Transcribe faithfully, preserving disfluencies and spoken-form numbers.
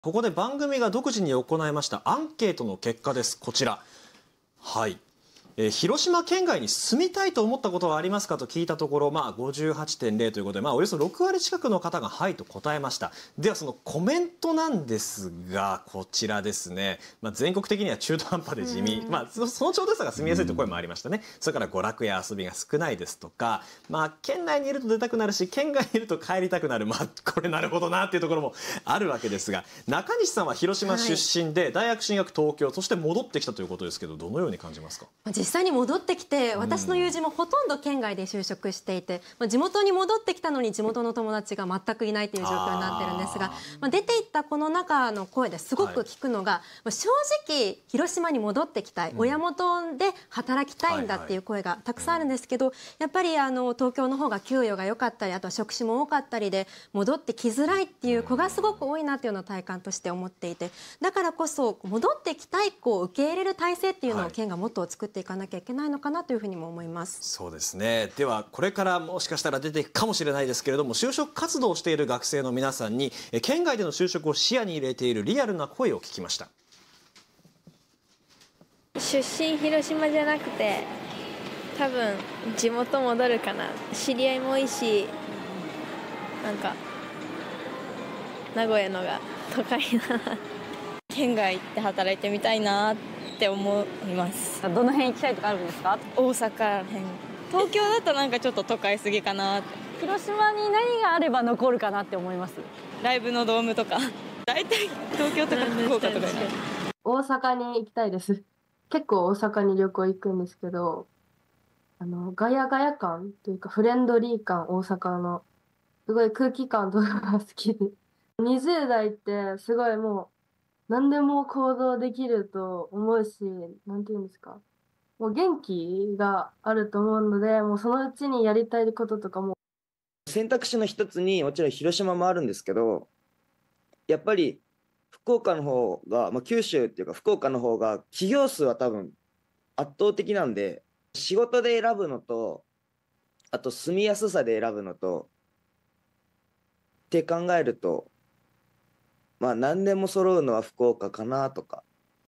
ここで番組が独自に行いましたアンケートの結果です。こちら。はい。えー、広島県外に住みたいと思ったことはありますかと聞いたところ、まあ、ごじゅうはちてんゼロということで、まあ、およそろくわり近くの方がはいと答えました。ではそのコメントなんですが、こちらですね、まあ、全国的には中途半端で地味、まあ、そのちょうどさが住みやすいという声もありましたね。それから娯楽や遊びが少ないですとか、まあ、県内にいると出たくなるし県外にいると帰りたくなる、まあ、これなるほどなっていうところもあるわけですが、中西さんは広島出身で、大学進学東京、そして戻ってきたということですけど、どのように感じますか？ 実際に戻ってきて、私の友人もほとんど県外で就職していて、まあ、地元に戻ってきたのに地元の友達が全くいないという状況になってるんですが、まあ、出ていったこの中の声ですごく聞くのが、はい、正直広島に戻ってきたい、うん、親元で働きたいんだっていう声がたくさんあるんですけど、やっぱりあの東京の方が給与が良かったり、あとは職種も多かったりで戻ってきづらいっていう子がすごく多いなっていうのを体感として思っていて、だからこそ戻ってきたい子を受け入れる体制っていうのを県がもっと作っていかなきゃいけないのかなというふうにも思います。 そうですね。ではこれからもしかしたら出ていくかもしれないですけれども、就職活動をしている学生の皆さんに県外での就職を視野に入れているリアルな声を聞きました。 出身広島じゃなくて多分地元戻るかな。知り合いも多いし、なんか名古屋のが都会な県外行って働いてみたいなって思います。 どの辺行きたいとかあるんですか？ 大阪ら辺。東京だとなんかちょっと都会すぎかなって。 広島に何があれば残るかなって思います？ ライブのドームとか大体東京とか福岡とか。 大阪に行きたいです。結構大阪に旅行行くんですけど、あのガヤガヤ感というかフレンドリー感、大阪のすごい空気感とかが好きで、にじゅう代ってすごいもう何でも行動できると思うし、なんていうんですか、もう元気があると思うので、もうそのうちにやりたいこととかも。 選択肢の一つにもちろん広島もあるんですけど、やっぱり福岡の方が、まあ、九州っていうか福岡の方が企業数は多分圧倒的なんで、仕事で選ぶのと、あと住みやすさで選ぶのとって考えると、まあ何でも揃うのは福岡かなとか